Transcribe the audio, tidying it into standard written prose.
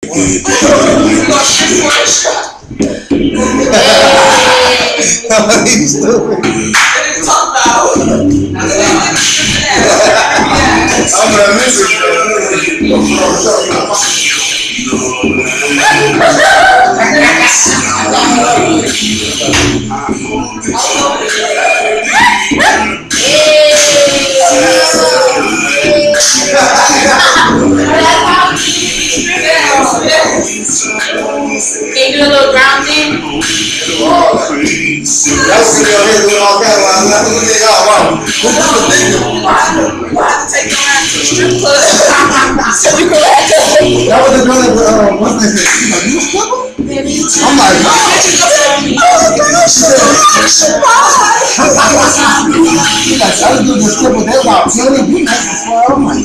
He's stupid. I'm gonna miss it. Can you do a little grounding? That's what you're doing all that while I'm not looking at y'all. We'll have to take them out to the strip club so we can let them. That was the girl that what's that? She's like, you a stripper? I'm like, no. She's like, I was doing the stripper. They're about 20 people. I'm like,